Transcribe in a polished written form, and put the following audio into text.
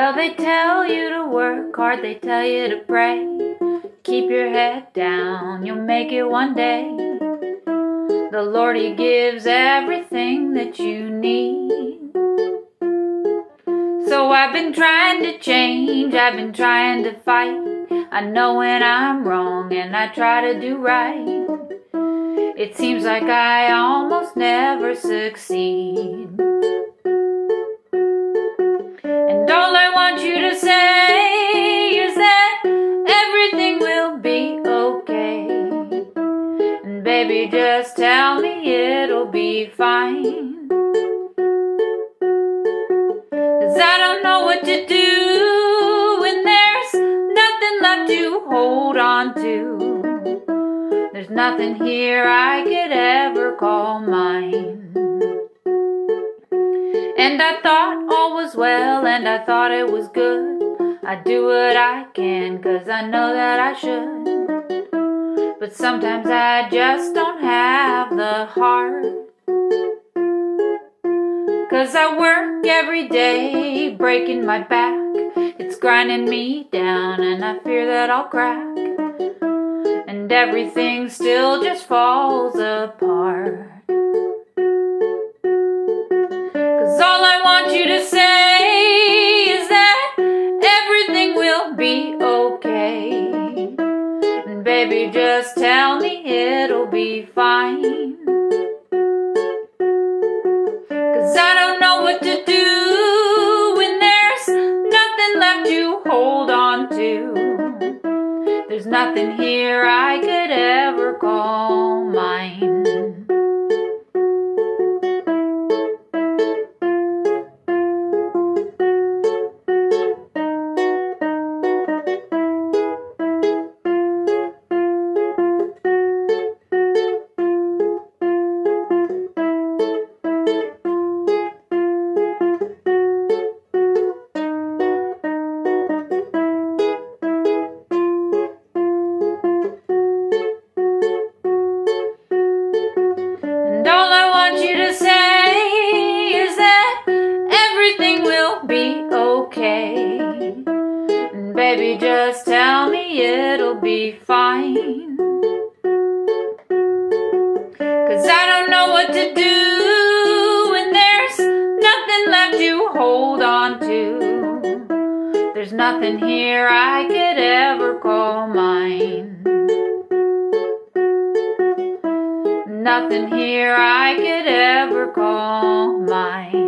Well, they tell you to work hard, they tell you to pray. Keep your head down, you'll make it one day. The Lord, He gives everything that you need. So I've been trying to change, I've been trying to fight. I know when I'm wrong and I try to do right. It seems like I almost never succeed. And all I want you to say is that everything will be okay. And baby, just tell me it'll be fine. 'Cause I don't know what to do when there's nothing left to hold on to. There's nothing here I could ever call mine. And I thought all was well, and I thought it was good. I do what I can, 'cause I know that I should. But sometimes I just don't have the heart. 'Cause I work every day, breaking my back. It's grinding me down, and I fear that I'll crack. And everything still just falls apart. 'Cause all I want you to say is that everything will be okay. And baby, just tell me it'll be fine. 'Cause I don't know what to do when there's nothing left to hold on to. There's nothing here I could ever call mine. And all I want you to say is that everything will be okay. And baby, just tell me it'll be fine. 'Cause I don't know what to do when there's nothing left to hold on to. There's nothing here I could ever call mine. Nothing here I could ever call mine.